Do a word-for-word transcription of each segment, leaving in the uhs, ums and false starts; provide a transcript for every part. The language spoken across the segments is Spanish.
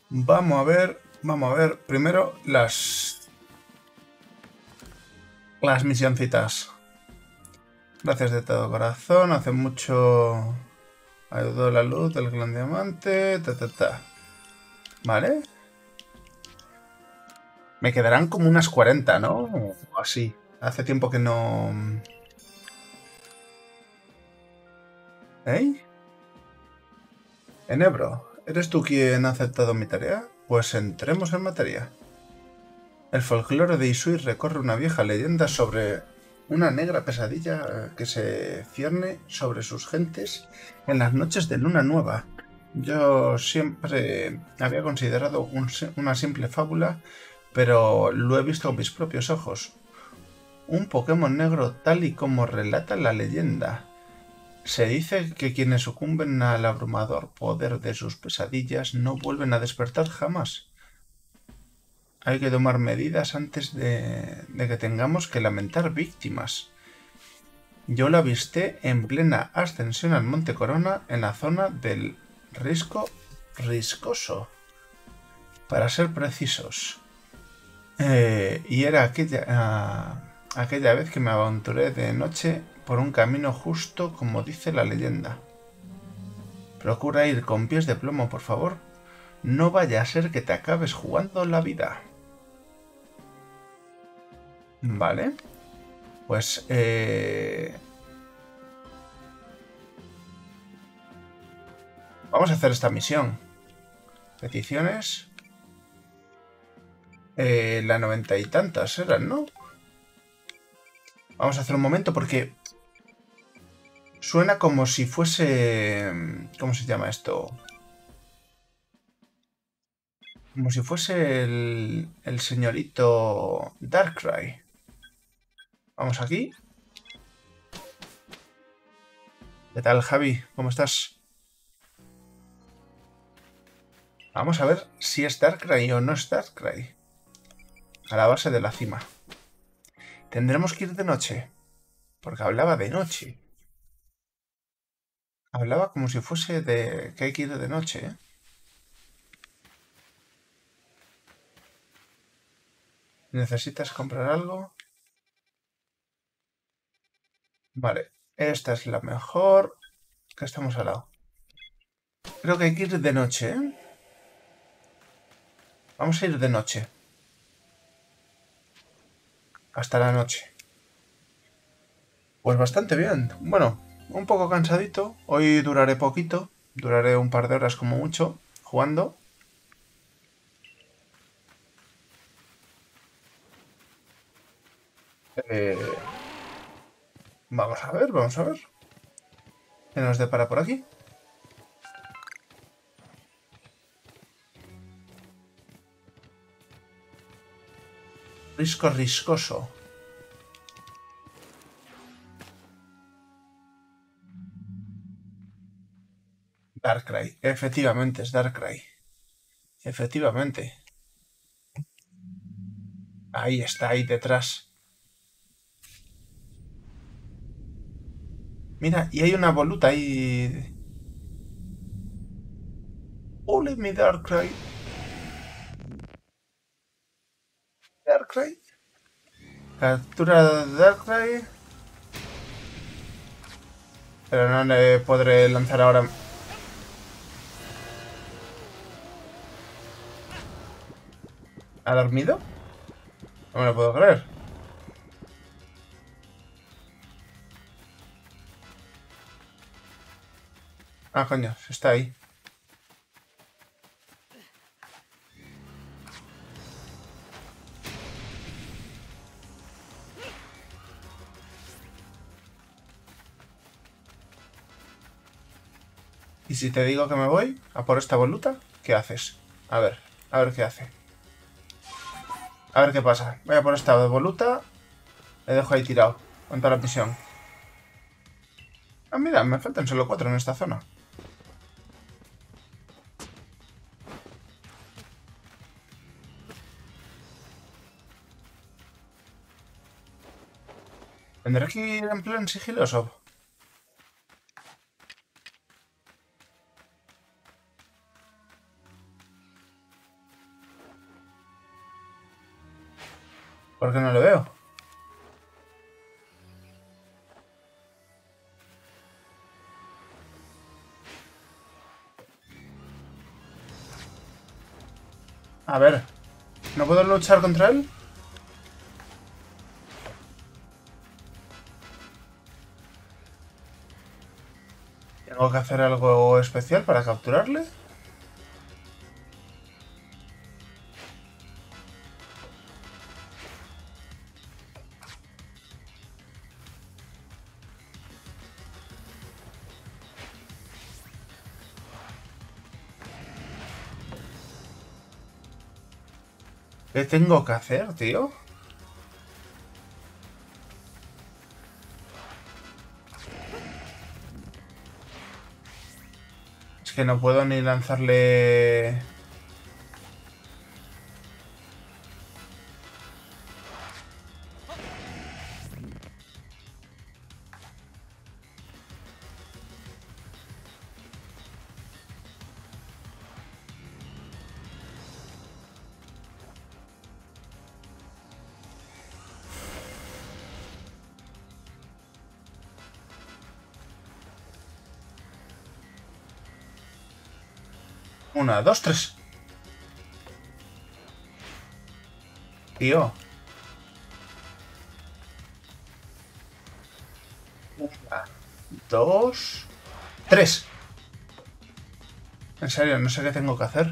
Vamos a ver, vamos a ver. Primero las... Las misioncitas. Gracias de todo corazón. Hace mucho... Ayudó la luz del gran diamante. Ta, ta, ta. Vale. Me quedarán como unas cuarenta, ¿no? O así. Hace tiempo que no... ¿Eh? Enebro, ¿eres tú quien ha aceptado mi tarea? Pues entremos en materia. El folclore de Isui recorre una vieja leyenda sobre una negra pesadilla que se cierne sobre sus gentes en las noches de luna nueva. Yo siempre había considerado un, una simple fábula, pero lo he visto con mis propios ojos. Un Pokémon negro tal y como relata la leyenda. Se dice que quienes sucumben al abrumador poder de sus pesadillas no vuelven a despertar jamás. Hay que tomar medidas antes de, de que tengamos que lamentar víctimas. Yo la avisté en plena ascensión al Monte Corona en la zona del Risco Riscoso, para ser precisos. Eh, y era aquella, uh, aquella vez que me aventuré de noche por un camino justo como dice la leyenda. Procura ir con pies de plomo, por favor. No vaya a ser que te acabes jugando la vida. Vale. Pues... Eh... Vamos a hacer esta misión. Peticiones. Eh, la noventa y tantas eran, ¿no? Vamos a hacer un momento porque... Suena como si fuese... ¿Cómo se llama esto? Como si fuese el, el señorito Darkrai. Vamos aquí. ¿Qué tal, Javi? ¿Cómo estás? Vamos a ver si es Darkrai o no es Darkrai. A la base de la cima. Tendremos que ir de noche. Porque hablaba de noche. Hablaba como si fuese de que hay que ir de noche, ¿eh? ¿Necesitas comprar algo? Vale. Esta es la mejor. Que estamos al lado. Creo que hay que ir de noche, ¿eh? Vamos a ir de noche. Hasta la noche. Pues bastante bien. Bueno, un poco cansadito. Hoy duraré poquito. Duraré un par de horas como mucho jugando. Eh, vamos a ver, vamos a ver. ¿Qué nos depara por aquí? Risco riscoso. Darkrai. Efectivamente es Darkrai. Efectivamente. Ahí está, ahí detrás. Mira, y hay una voluta ahí. ¡Ole, mi Darkrai! Darkrai. Captura de Darkrai. Pero no le podré lanzar ahora. ¿Ha dormido? No me lo puedo creer. Ah, coño, está ahí. ¿Y si te digo que me voy a por esta voluta? ¿Qué haces? A ver, a ver qué hace. A ver qué pasa. Voy a por esta voluta. Le dejo ahí tirado. Con toda la misión. Ah, mira, me faltan solo cuatro en esta zona. ¿Tendré que ir en plan sigiloso? ¿Por qué no lo veo? A ver, ¿no puedo luchar contra él? ¿Tengo que hacer algo especial para capturarle? ¿Qué tengo que hacer, tío? Es que no puedo ni lanzarle... Una, dos, tres. Tío. Una, dos, tres. En serio, no sé qué tengo que hacer.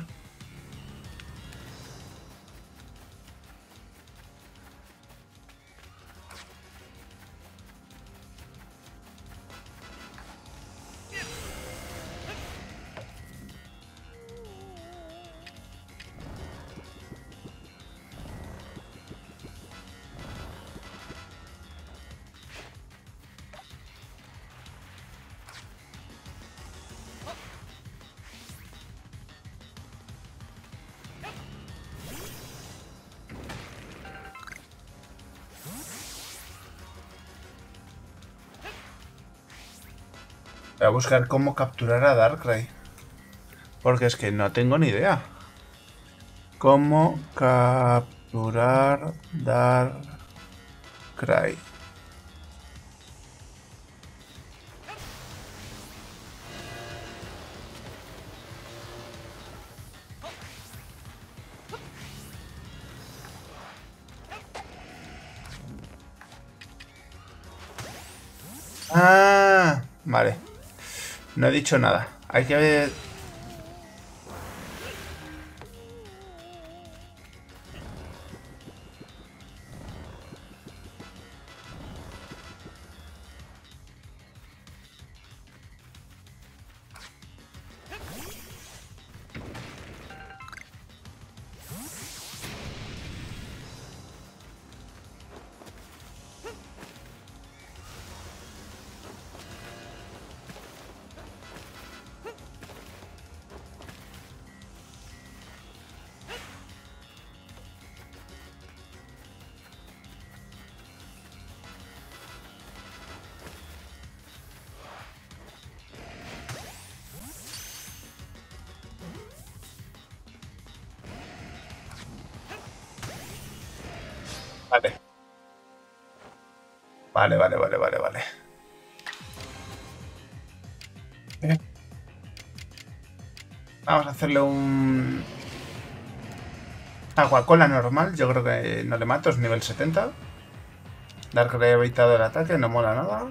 Voy a buscar cómo capturar a Darkrai. Porque es que no tengo ni idea. ¿Cómo capturar Darkrai? Ah, vale. No he dicho nada. Hay que ver... Vale. Vale, vale, vale, vale, vale. Eh. Vamos a hacerle un... Aguacola normal. Yo creo que no le mato, es nivel setenta. Darkrai ha evitado el ataque, no mola nada.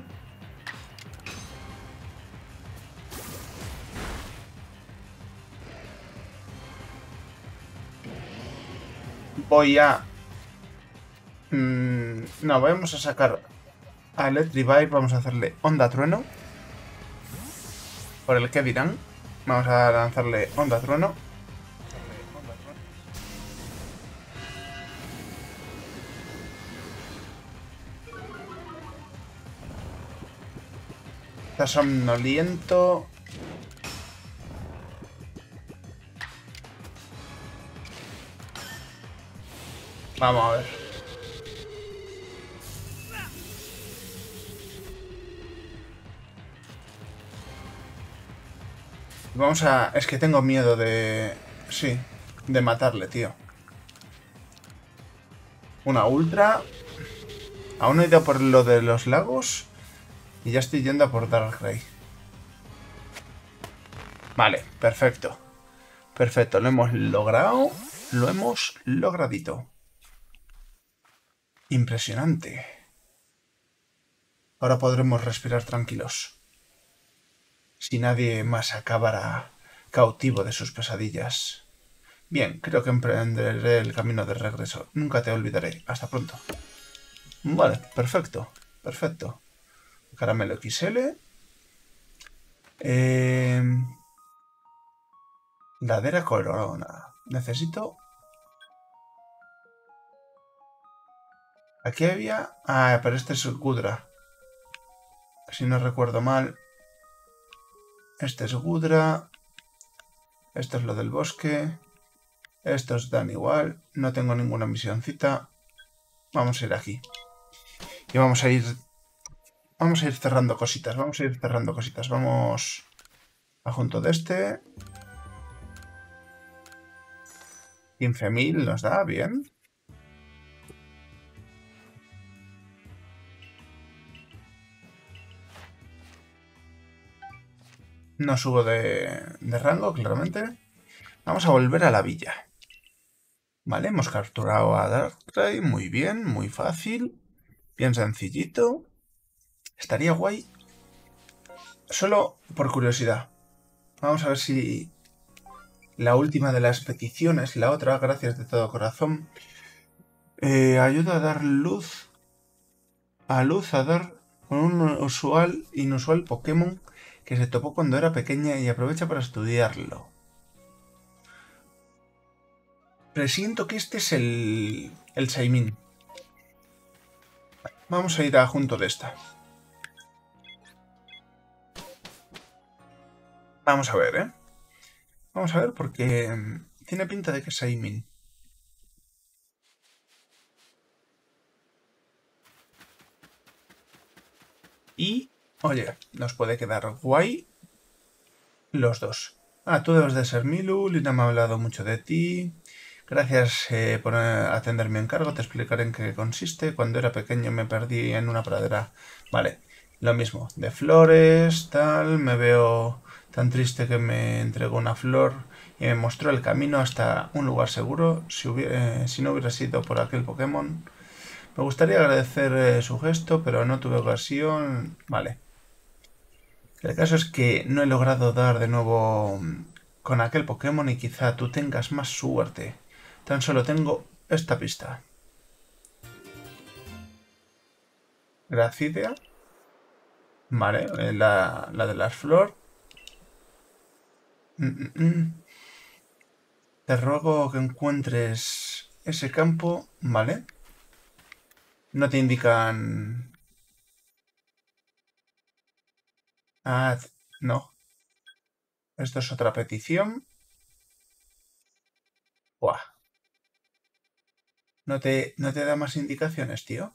Voy a... Mm, no, vamos a sacar a Electrivire, vamos a hacerle Onda Trueno. Por el que dirán. Vamos a lanzarle Onda Trueno. Está somnoliento. Vamos a ver. Vamos a... Es que tengo miedo de... Sí, de matarle, tío. Una ultra. Aún no he ido por lo de los lagos. Y ya estoy yendo a por Darkrai. Vale, perfecto. Perfecto, lo hemos logrado. Lo hemos logradito. Impresionante. Ahora podremos respirar tranquilos. Si nadie más acabará cautivo de sus pesadillas. Bien, creo que emprenderé el camino de regreso. Nunca te olvidaré. Hasta pronto. Vale, perfecto. Perfecto. Caramelo X L. Eh... Ladera Corona. Necesito... Aquí había... Ah, pero este es Gudra. Si no recuerdo mal. Este es Gudra. Esto es lo del bosque. Estos dan igual. No tengo ninguna misioncita. Vamos a ir aquí. Y vamos a ir... Vamos a ir cerrando cositas. Vamos a ir cerrando cositas. Vamos... A junto de este. quince mil nos da, bien. No subo de, de rango, claramente. Vamos a volver a la villa. Vale, hemos capturado a Darkrai. Muy bien, muy fácil. Bien sencillito. Estaría guay. Solo por curiosidad. Vamos a ver si la última de las peticiones, la otra, gracias de todo corazón, eh, ayuda a dar luz. A luz a dar con un usual, inusual Pokémon que se topó cuando era pequeña y aprovecha para estudiarlo. Presiento que este es el, el Shaymin. Vamos a ir a junto de esta. Vamos a ver, ¿eh? Vamos a ver porque tiene pinta de que es Shaymin. Y, oye, nos puede quedar guay los dos. Ah, tú debes de ser Milu, Lina me ha hablado mucho de ti. Gracias eh, por atender mi encargo, te explicaré en qué consiste. Cuando era pequeño me perdí en una pradera. Vale, lo mismo, de flores, tal, me veo tan triste que me entregó una flor y me mostró el camino hasta un lugar seguro. Si, hubiera, eh, si no hubiera sido por aquel Pokémon, me gustaría agradecer eh, su gesto, pero no tuve ocasión. Vale. El caso es que no he logrado dar de nuevo con aquel Pokémon y quizá tú tengas más suerte. Tan solo tengo esta pista. Gracidea. Vale, la, la de las flor. Mm, mm, mm. Te ruego que encuentres ese campo. Vale. No te indican... Ah, no. Esto es otra petición. Buah. ¿No te, no te da más indicaciones, tío?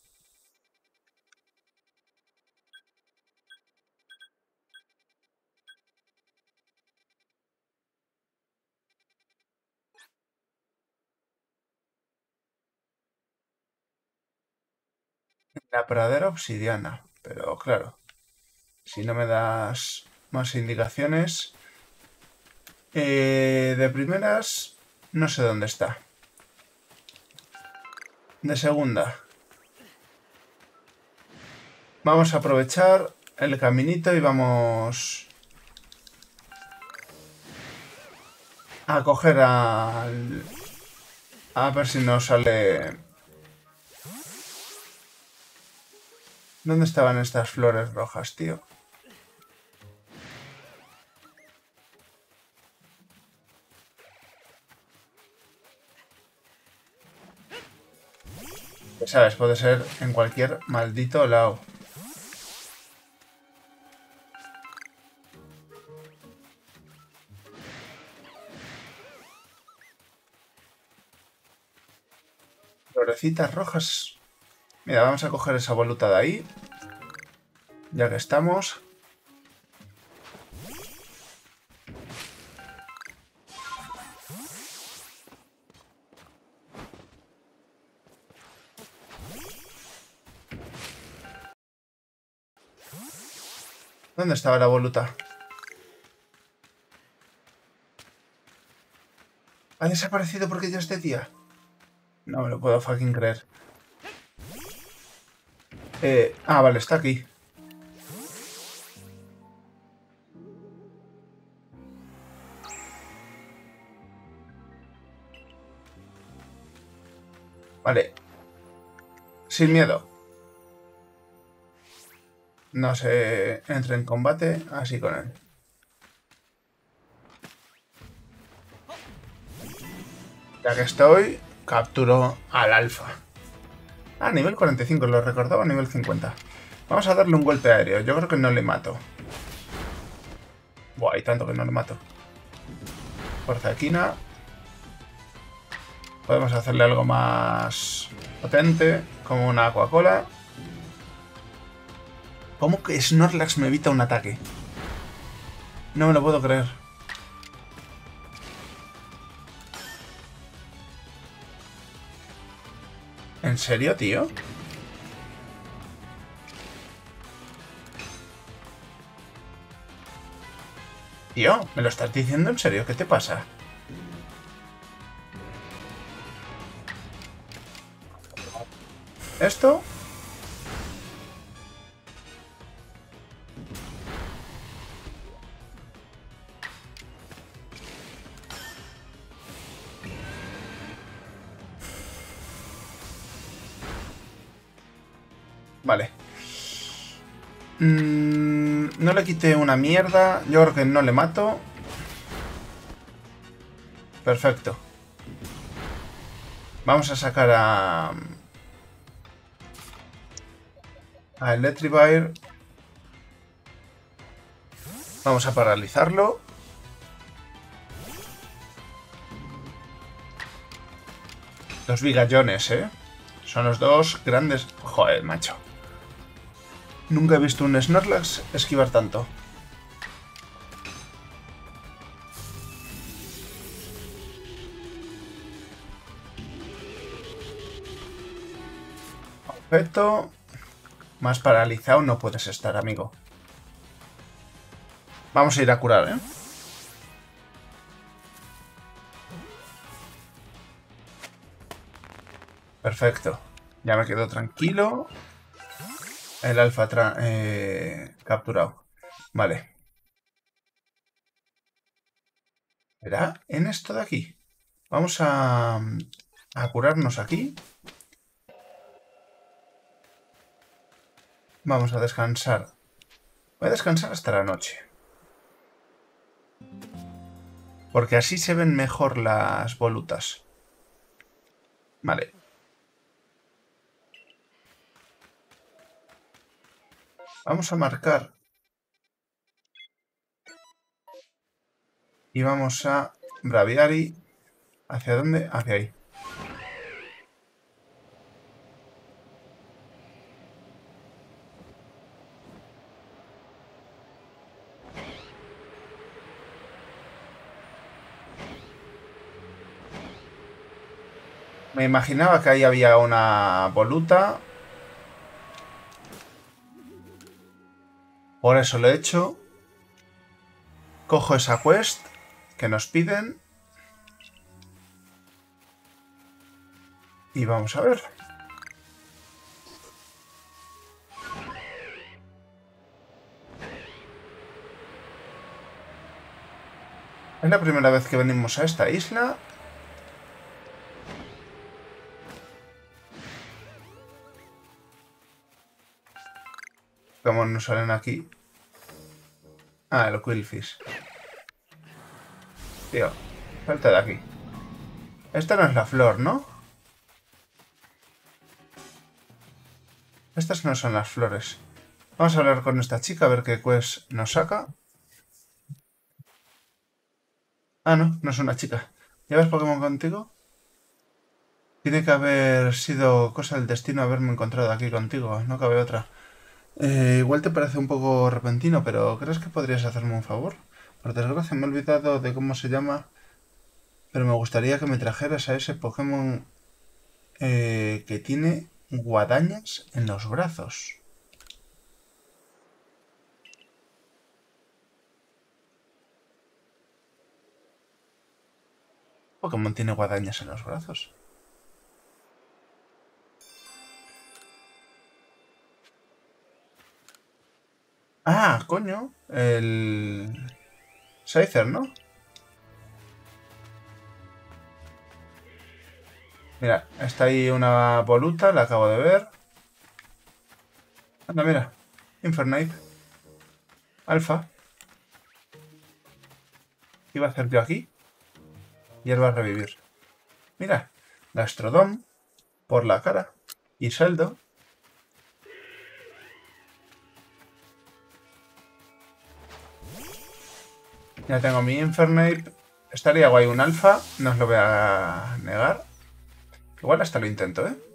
La pradera obsidiana. Pero claro, si no me das más indicaciones... Eh, de primeras, no sé dónde está. De segunda, vamos a aprovechar el caminito y vamos a coger al... A ver si nos sale... ¿Dónde estaban estas flores rojas, tío? ¿Sabes? Puede ser en cualquier maldito lado. Florecitas rojas. Mira, vamos a coger esa voluta de ahí. Ya que estamos. ¿Dónde estaba la voluta? ¿Ha desaparecido porque ya es de día? No me lo puedo fucking creer. Eh, ah, vale, está aquí. Vale. Sin miedo. No se entre en combate así con él. Ya que estoy, capturo al alfa. Ah, nivel cuarenta y cinco, lo recordaba nivel cincuenta. Vamos a darle un golpe aéreo. Yo creo que no le mato. Buah, hay tanto que no le mato. Fuerza de quina. Podemos hacerle algo más potente, como una Coca-Cola. ¿Cómo que Snorlax me evita un ataque? No me lo puedo creer. ¿En serio, tío? Tío, ¿me lo estás diciendo en serio? ¿Qué te pasa? ¿Esto? Vale. Mm, no le quité una mierda. Yo creo que no le mato. Perfecto. Vamos a sacar a... a Electrivire. Vamos a paralizarlo. Los bigallones, ¿eh? Son los dos grandes... Joder, macho. Nunca he visto un Snorlax esquivar tanto. Perfecto. Más paralizado no puedes estar, amigo. Vamos a ir a curar, ¿eh? Perfecto. Ya me quedo tranquilo. El alfa eh, capturado. Vale. ¿Será en esto de aquí? Vamos a, a curarnos aquí. Vamos a descansar. Voy a descansar hasta la noche. Porque así se ven mejor las volutas. Vale. Vamos a marcar. Y vamos a Braviary. ¿Hacia dónde? Hacia ahí. Me imaginaba que ahí había una voluta. Por eso lo he hecho. Cojo esa quest que nos piden. Y vamos a ver. Es la primera vez que venimos a esta isla. ¿Cómo nos salen aquí? Ah, el Quillfish. Tío, falta de aquí. Esta no es la flor, ¿no? Estas no son las flores. Vamos a hablar con esta chica a ver qué quest nos saca. Ah, no, no es una chica. ¿Llevas Pokémon contigo? Tiene que haber sido cosa del destino haberme encontrado aquí contigo. No cabe otra. Eh, igual te parece un poco repentino, pero ¿crees que podrías hacerme un favor? Por desgracia me he olvidado de cómo se llama, pero me gustaría que me trajeras a ese Pokémon eh, que tiene guadañas en los brazos. Pokémon tiene guadañas en los brazos? Ah, coño. El... Scyther, ¿no? Mira, está ahí una voluta, la acabo de ver. Anda, mira. Infernape. Alfa. ¿Qué iba a hacer yo aquí? Hierba a revivir. Mira. Gastrodon. Por la cara. Y Saldo. Ya tengo mi Infernape. Estaría guay un alfa. No os lo voy a negar. Igual hasta lo intento, ¿eh?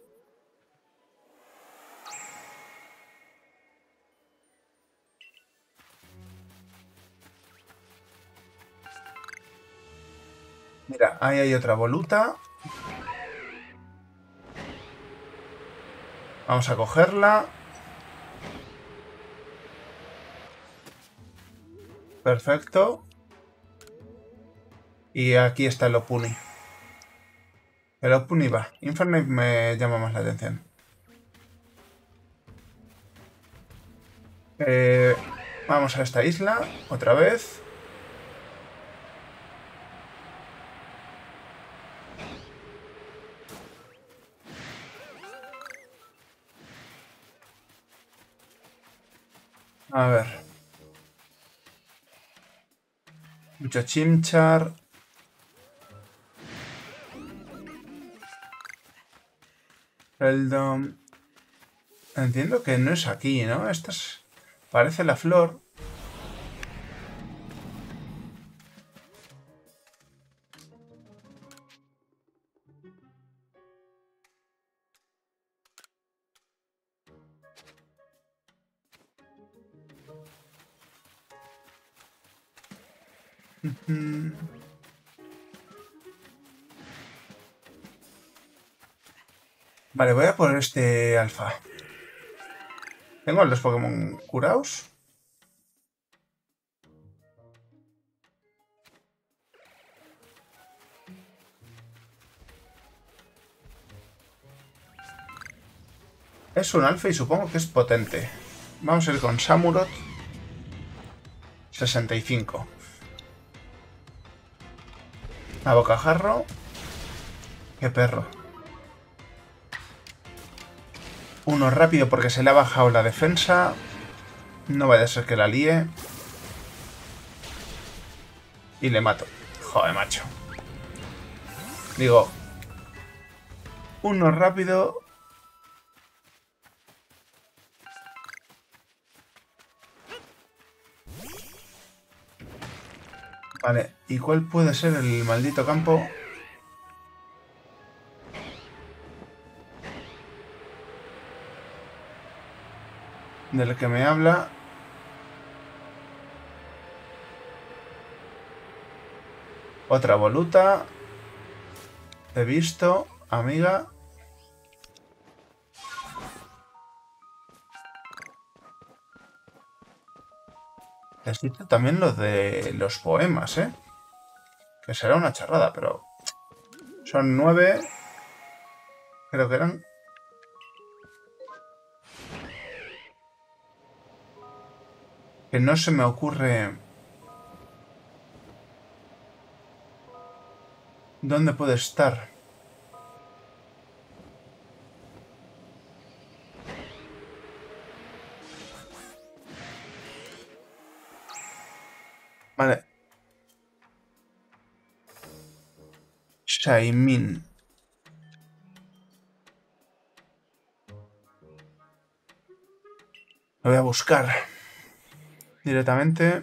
Mira, ahí hay otra voluta. Vamos a cogerla. Perfecto. Y aquí está el Opuni. El Opuni va. Infernape me llama más la atención. Eh, vamos a esta isla. Otra vez. A ver. Mucho Chimchar. Sheldon. Entiendo que no es aquí, ¿no? Esta es... Parece la flor. Vale, voy a por este alfa. Tengo los Pokémon curados. Es un alfa y supongo que es potente. Vamos a ir con Samurott. sesenta y cinco. A bocajarro. Qué perro. Uno rápido porque se le ha bajado la defensa. No vaya a ser que la líe. Y le mato. Joder, macho. Digo. Uno rápido. Vale. ¿Y cuál puede ser el maldito campo? Del que me habla. Otra voluta. Te he visto, amiga. Necesito también lo de los poemas, ¿eh? Que será una charrada, pero... Son nueve. Creo que eran... Que no se me ocurre... ¿Dónde puede estar? Vale. Shaimin. Lo voy a buscar. Directamente.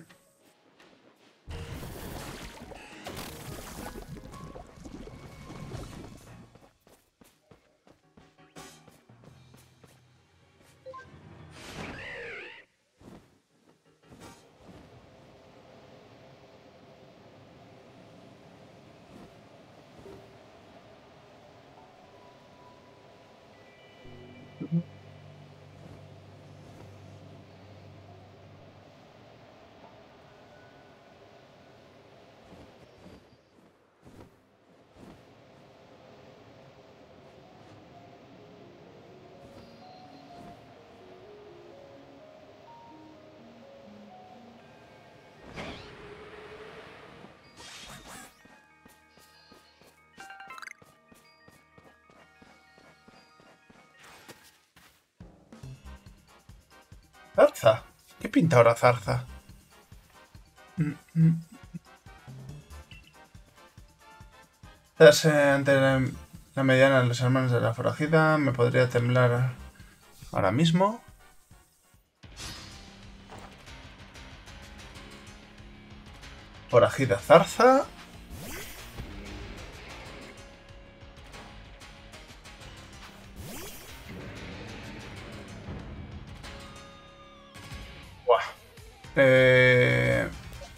Zarza. ¿Qué pinta ahora Zarza? Mm, mm. Tras, eh, ante la, la mediana de los hermanos de la forajida, me podría temblar ahora mismo. Forajida Zarza. Buah. Eh...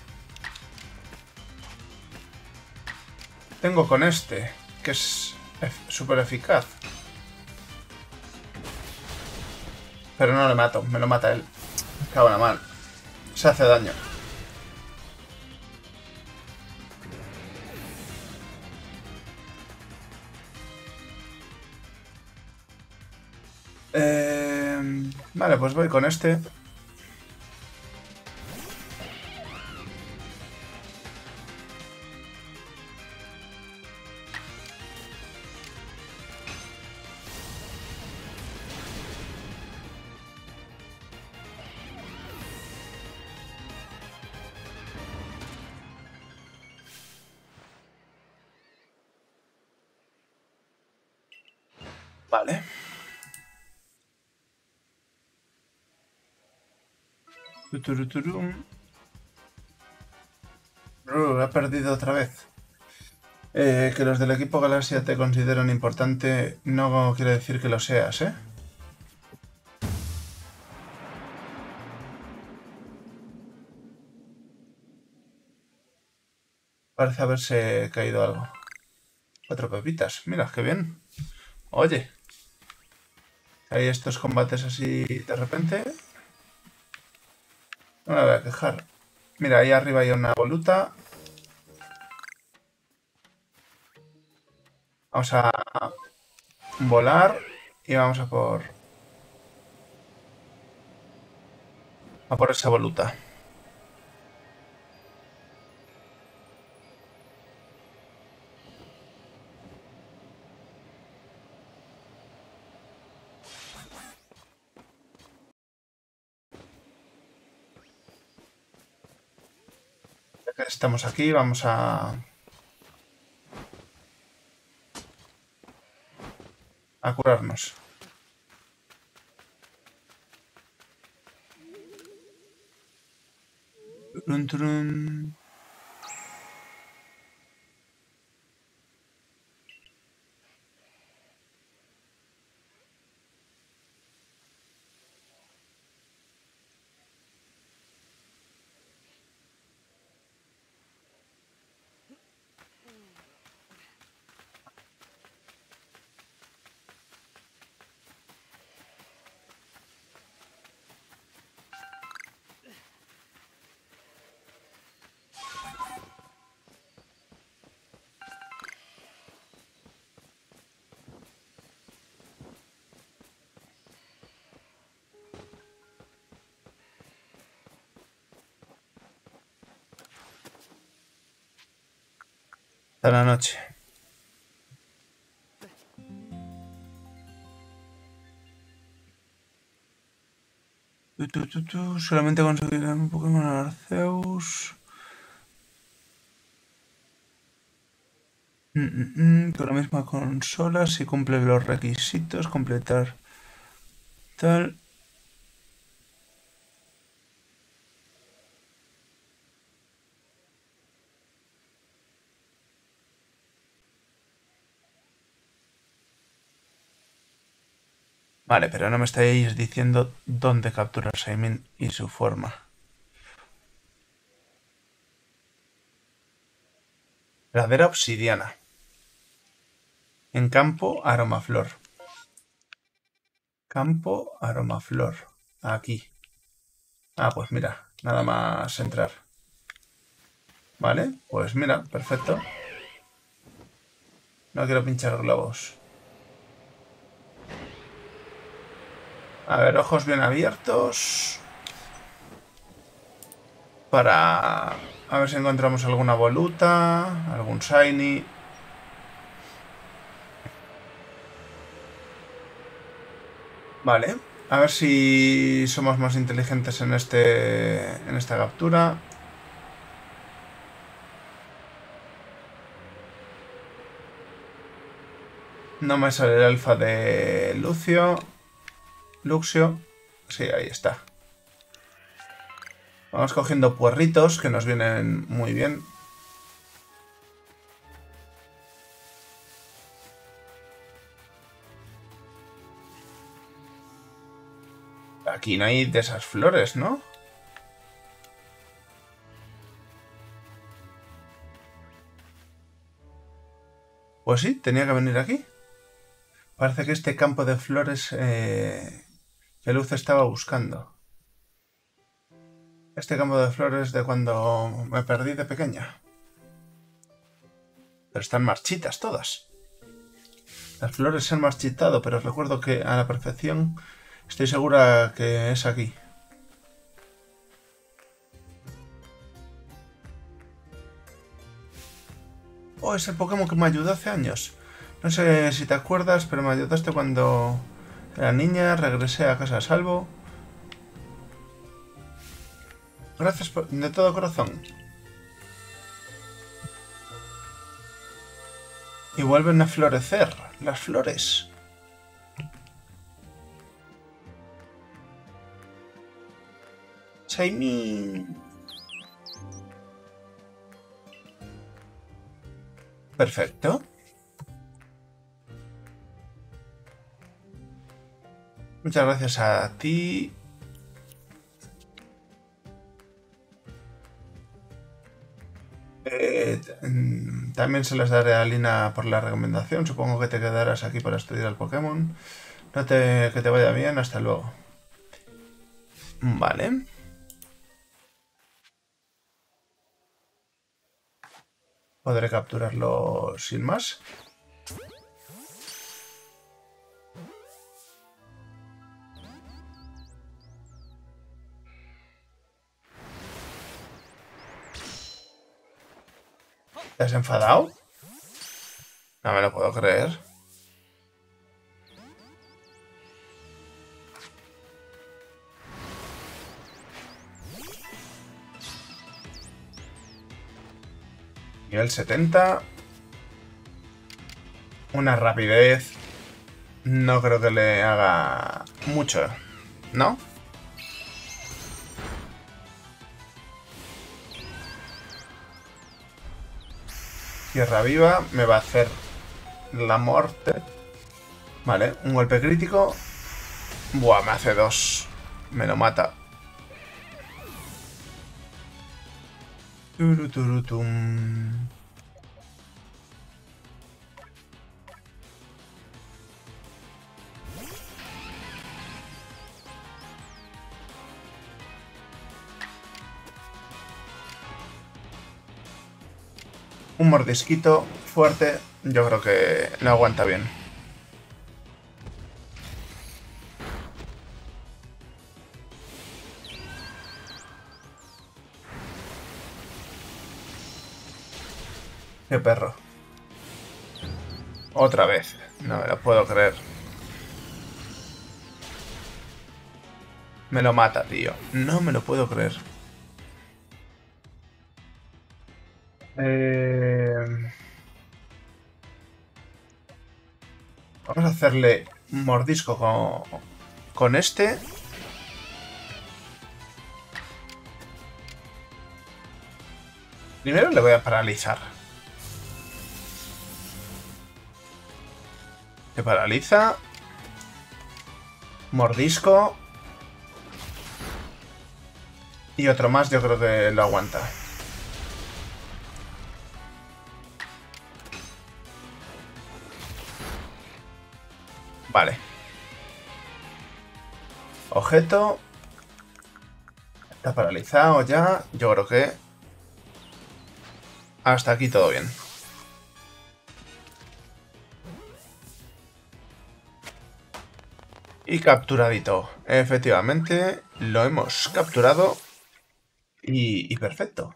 Tengo con este, que es súper eficaz. Pero no le mato, me lo mata él. Me cago en la mano. Se hace daño. Eh... Vale, pues voy con este. Vale. Uh, ha perdido otra vez. Eh, que los del equipo Galaxia te consideran importante no quiere decir que lo seas, ¿eh? Parece haberse caído algo. Cuatro pepitas. Mira, qué bien. Oye. Hay estos combates así de repente. No me voy a quejar. Mira, ahí arriba hay una voluta. Vamos a volar y vamos a por... a por esa voluta. Ya que estamos aquí, vamos a... a curarnos. Trun, trun. Hasta la noche. Tu, tu, tu, tu. Solamente conseguir un Pokémon Arceus. Mm, mm, mm. Con la misma consola, si cumple los requisitos, completar tal. Vale, pero no me estáis diciendo dónde capturar Shaymin y su forma. Pradera obsidiana. En campo, aromaflor. Campo, aromaflor. Aquí. Ah, pues mira, nada más entrar. Vale, pues mira, perfecto. No quiero pinchar globos. A ver, ojos bien abiertos. Para... a ver si encontramos alguna voluta, algún shiny. Vale, A ver si somos más inteligentes en este en esta captura. No me sale el alfa de Lucio. Luxio. Sí, ahí está. Vamos cogiendo puerritos que nos vienen muy bien. Aquí no hay de esas flores, ¿no? Pues sí, tenía que venir aquí. Parece que este campo de flores eh, que Luz estaba buscando. Este campo de flores de cuando me perdí de pequeña. Pero están marchitas todas. Las flores se han marchitado, pero recuerdo que a la perfección estoy segura que es aquí. Oh, es el Pokémon que me ayudó hace años. No sé si te acuerdas, pero me ayudaste cuando era niña, regresé a casa a salvo. Gracias por, de todo corazón. Y vuelven a florecer las flores. Shaymin. Perfecto. Muchas gracias a ti. Eh, también se les daré a Lina por la recomendación. Supongo que te quedarás aquí para estudiar el Pokémon. No te, que te vaya bien. Hasta luego. Vale. Podré capturarlo sin más. ¿Te has enfadado? No me lo puedo creer. Nivel setenta. Una rapidez. No creo que le haga mucho, ¿no? Tierra viva me va a hacer la muerte. Vale, un golpe crítico. Buah, me hace dos. Me lo mata. Turuturutum. Un mordisquito fuerte. Yo creo que lo aguanta bien. Qué perro. Otra vez. No me lo puedo creer. Me lo mata, tío. No me lo puedo creer. Eh... Vamos a hacerle un mordisco con, con este. Primero le voy a paralizar. Se paraliza. Mordisco. Y otro más yo creo que lo aguanta. Vale. Objeto. Está paralizado ya. Yo creo que hasta aquí todo bien. Y capturadito. Efectivamente, lo hemos capturado. Y, y perfecto.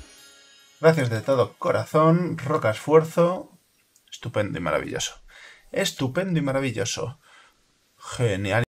Gracias de todo corazón. Roca esfuerzo. Estupendo y maravilloso. Estupendo y maravilloso. Genial.